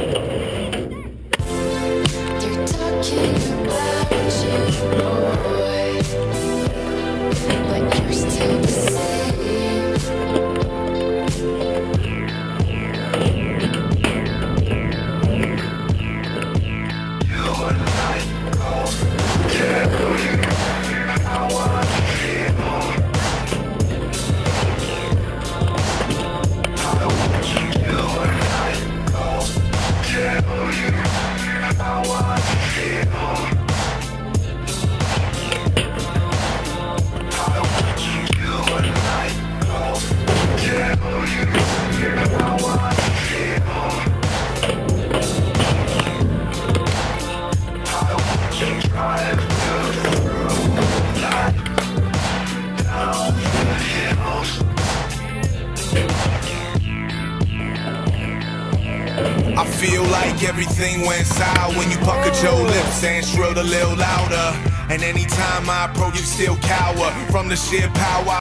They're talking about you, boy, but you're still the same. You and I go together. How I feel. I want you and I go tell you how I feel. I want you and I go tell you how I feel. I want you to drive through life down the hills. I feel like everything went sour when you puckered your lips and shrilled a little louder. And anytime I approach, you still cower from the sheer power.